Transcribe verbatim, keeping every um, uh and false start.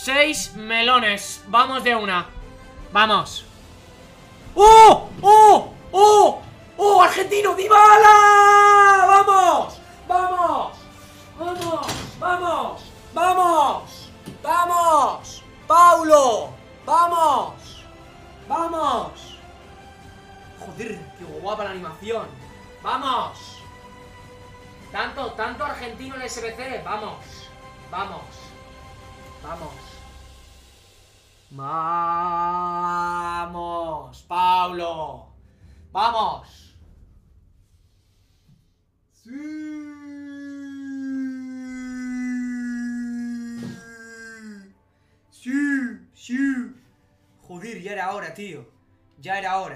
Seis melones. Vamos de una. Vamos. ¡Oh! ¡Oh! ¡Oh! ¡Oh! ¡Argentino! ¡Dybala! ¡Vamos! ¡Vamos! ¡Vamos! ¡Vamos! ¡Vamos! ¡Vamos! ¡Paulo! ¡Vamos! ¡Vamos! Joder, qué guapa la animación. ¡Vamos! Tanto, tanto argentino en el S B C. ¡Vamos! ¡Vamos! ¡Vamos! ¡Vamos! ¡Paulo! ¡Vamos! ¡Sí! ¡Sí! ¡Sí! Joder, ya era hora, tío. Ya era hora.